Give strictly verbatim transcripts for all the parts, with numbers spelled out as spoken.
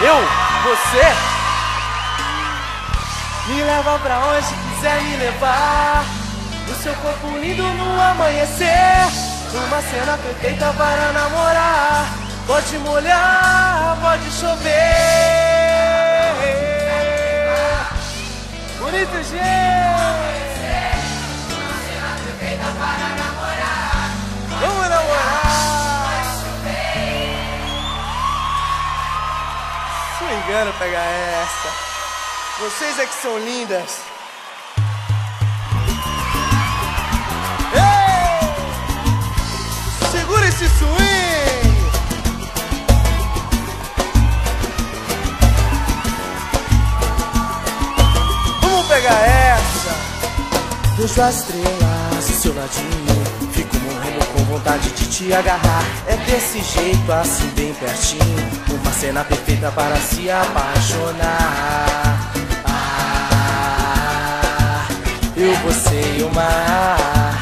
Eu, você. Me leva pra onde quiser me levar. O seu corpo lindo no amanhecer. Uma cena perfeita para namorar. Pode molhar, pode chover. Bonito, gente. Uma cena perfeita para namorar. Vamos namorar. Se não me engano, pegar essa. Vocês é que são lindas. Ei! Segura esse swing. Vamos pegar essa. Vejo as estrelas do seu ladinho. Fico morrendo com vontade de te agarrar. É desse jeito, assim bem pertinho. Uma cena perfeita para se apaixonar. Eu, você e o mar.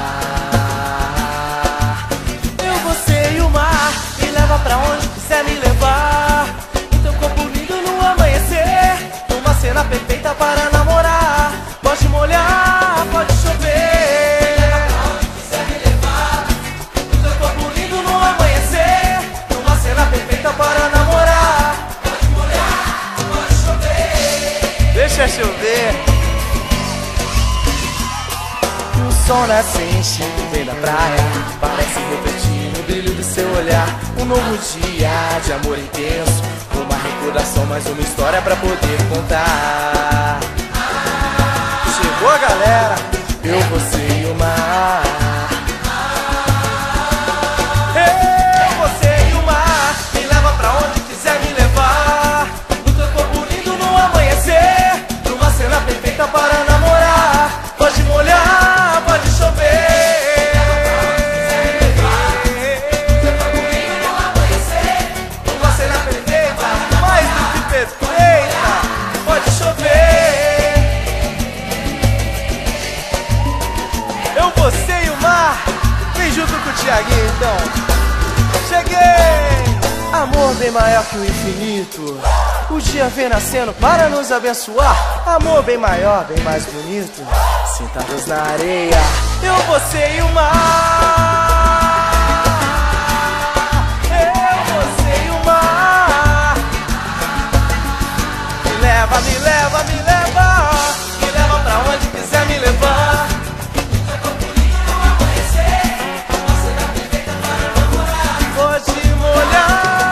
Ah, eu, você e o mar. Me leva pra onde quiser me levar. O teu corpo lindo no amanhecer. Uma cena perfeita para namorar. Pode molhar, pode chover. Me leva pra onde quiser me levar. O teu corpo lindo no amanhecer. Uma cena perfeita para namorar. Pode molhar, pode chover. Deixa chover. O sol nascente vem da praia, parece refletir no brilho do seu olhar. Um novo dia de amor intenso, uma recordação, mais uma história pra poder contar. Chegou a galera, eu, você e o mar. Eu, você e o mar. Me leva pra onde quiser me levar. No teu corpo lindo no amanhecer. Numa cena perfeita para namorar. Pode molhar, pode chover. Seu corpo lindo no amanhecer. Uma cena perfeita, mais do que perfeita. Pode chover. Eu, você e o mar. Vem junto com o Thiaguinho então. Cheguei! Amor bem maior que o infinito. O dia vem nascendo para nos abençoar. Amor bem maior, bem mais bonito. Sentados na areia, eu, você e o mar. Eu, você e o mar. Me leva, me leva, me leva. Me leva pra onde quiser me levar. Seu corpo lindo no amanhecer. Uma cena perfeita para namorar. Pode molhar.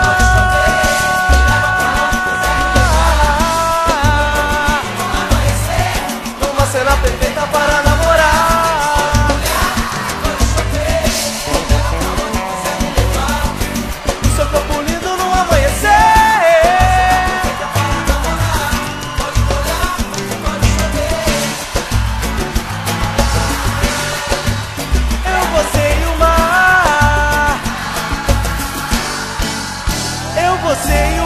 Uma cena perfeita para namorar. Pode chover. Seu corpo lindo no amanhecer. Pode molhar, pode chover. Eu, você e o mar. Eu, você e o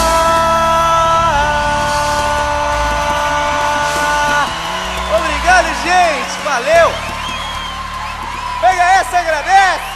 mar. Obrigado, gente. Valeu. Pega essa, agradece.